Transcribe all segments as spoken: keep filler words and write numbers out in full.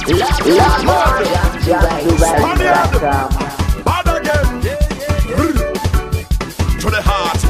Bad again. To the heart.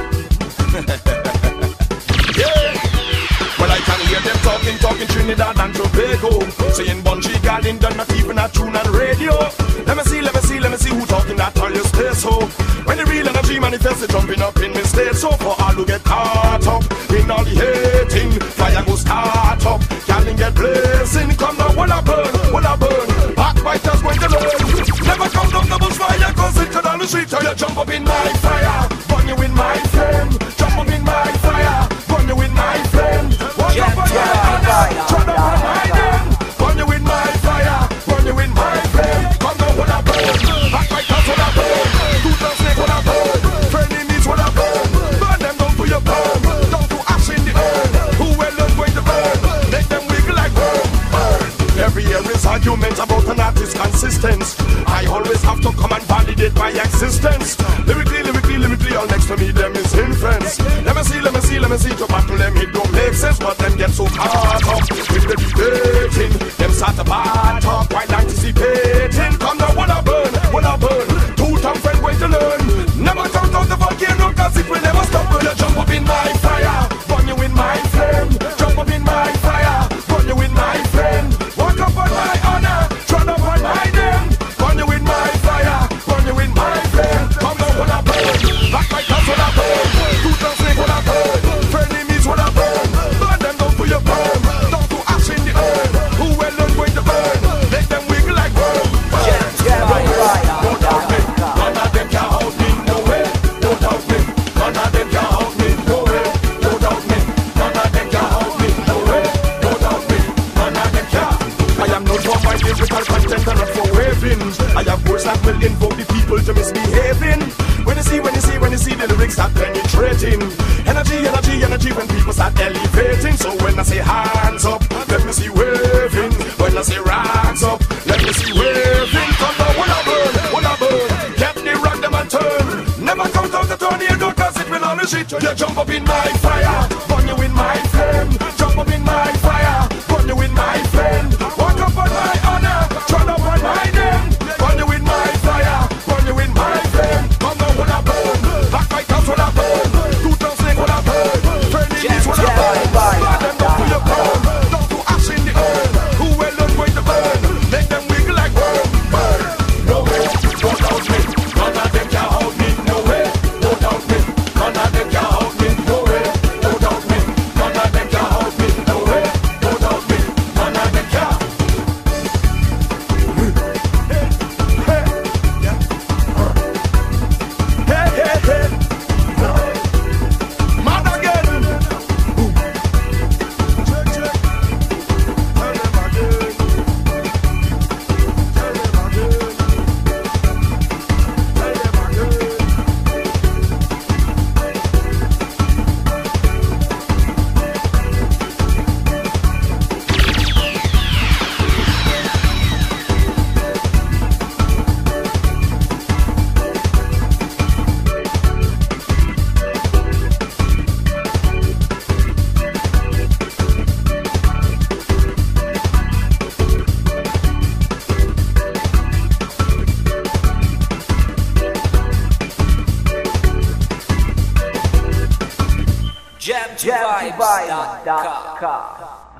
Yeah. Well, I can hear them talking, talking Trinidad and Tobago, saying Bungie Garden done not even a tune on radio. Let me see, let me see, let me see who talking that on your space. So when the real energy manifests, it jumping up in my state. So for all who get caught up in all the hating, fire go start up. Can't get blazing, come now, will I burn, will I burn? Backbiters going to learn. Never come down the bushfire, cause it could on the street. Till you jump up in my fire, burn you in my flame. Jump up in my fire, burn you in my flame. Walk up on my honor, turn up on my name. Burn you in my fire, burn you in my flame. Come now, will I burn? Backbiters will I burn? Two-town snake will I burn? Frenemies will I burn? Burn them down to your burn, down to ash in the earth. Who well is going to burn? Make them wiggle like burn, burn. Every year is argument about an artist's consistence. I always have to come and validate my existence. Lyrically, lyrically, lyrically, all next to me, them is influence. Let me see, let me see, let me see, to battle them, it don't make sense. But them get so caught up with the debating. Them start to bat up while anticipating. Come now, will I burn, will I burn? Two-town friend going to learn. Never count out the volcano, cause it will never stop. Will you jump up in my fire, burn you in my flame. Jump up in my fire, burn you in my flame. Walk up on my honor, tread up on my name. Burn you in my fire, burn you in my flame. Come now, will I burn? Backbiters will I burn? Two-town snake will I burn? Frenemies will I burn? Burn them down to your burn, down to ash in the earth. Who well done going to burn? Make them wiggle like burn. Yeah, yeah, right, right. Don't doubt me, none of them can hold me no way. Don't doubt me, none of them can hold me no way. Don't doubt me, none of them can hold me no way. Don't doubt me, none of them can. I am known for my lyrical content and not for wavings. I have words that will invoke the people to misbehaving. When you see, when you see, when you see the lyrics start penetrating. Energy, energy, energy when people start elevating. So when I say hands up, let me see waving. When I say rags up, let me see waving. Come now, will I burn, will I burn? Get the rock them and turn. Never count out the tornado, cause it will only shit. You jump up in my fire, burn you in my flame. Jump up in my fire, burn you in my flame. Walk up on my honor, turn up on my name. Burn you in my fire, burn you in my flame. Come now, will I burn? Backbiters will I burn? Two-town snake will I burn? Frenemies will I burn? Burn them down to your burn, down to ash in the earth. Who well done going to burn? Make them wiggle like burn, burn. No way, don't doubt me, none of them can hold me. No way, don't doubt me, none of them can hold me. No way, don't doubt me, none of them can hold me. No way, don't doubt me, none of them can. Hey, hey, hey. Mad again. Check, check. Tell them again. Tell them again. Tell them again. jam vibes dot com.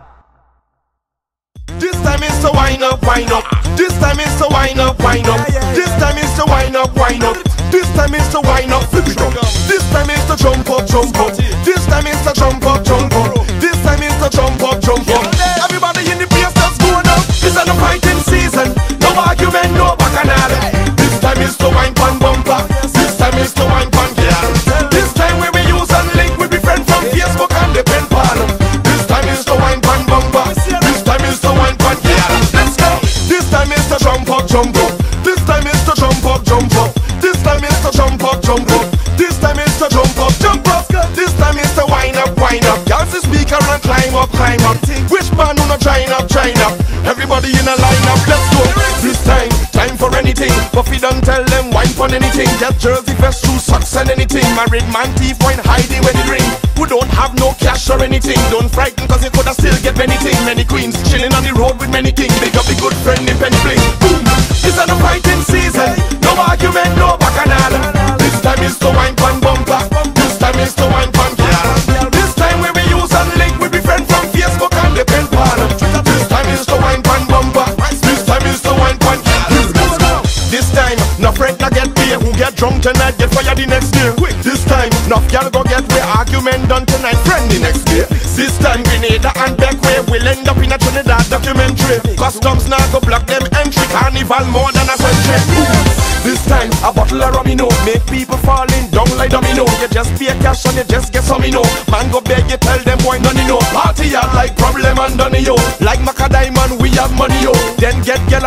This time is to wind up, wind up. This time is to wind up, wind up. This time is to wind up, wind up. This time is to wind up, flip it up. This time is to jump up, jump up. This time is to jump up, jump up. This time is to jump up, jump up. Everybody in the place that's going up. This is the fighting season. No argument, no bacchanal. This time is to wine pan bumper. This time is to wine pan girl. This time we will use and link with the friend from Facebook and the pen pal. This time is to wine pan bumper. This time is to wine pan girl. Let's go. This time is to jump up, jump up. This time is to jump up, jump up. This time is to jump up, jump up. This time is to jump up, jump up. This time is to wind up, wind up. Dance the speaker and climb up, climb up. Which man who not trying up, trying up? Everybody in a line up, let's go. This time, time for anything. Puffy don't tell them wine for anything. Get jersey, vest, shoes, socks and anything. Married man, teeth, wine, hiding when he drink. who don't have no cash or anything. Don't frighten cause you coulda still get many things. Many queens chilling on the road with many kings. Big up the good friend in Penny Bling. Boom! This is the fighting season. No argument, no bacchanal. This time is to wine pan bumper. This time is to wine pan girl. This time we be use and link with the friend from Facebook and the pen pal. This time is to wine pan bumper. This time is to wine pan girl. This time, no friend no get beer. Who get drunk tonight get fired the next day. This time, no girl go get way argument done tonight. Friend the next day. This time, Grenada and Beckway will end up in a Trinidad documentary. Customs now go block them entry. Carnival more than a century. This time, a bottle of rummy no make people falling down like domino. You just pay cash and you just get some, you know. Man go beg you tell them boy none you know. Party out like problem and done yo. Like Maca Diamond we have money yo. Then get girl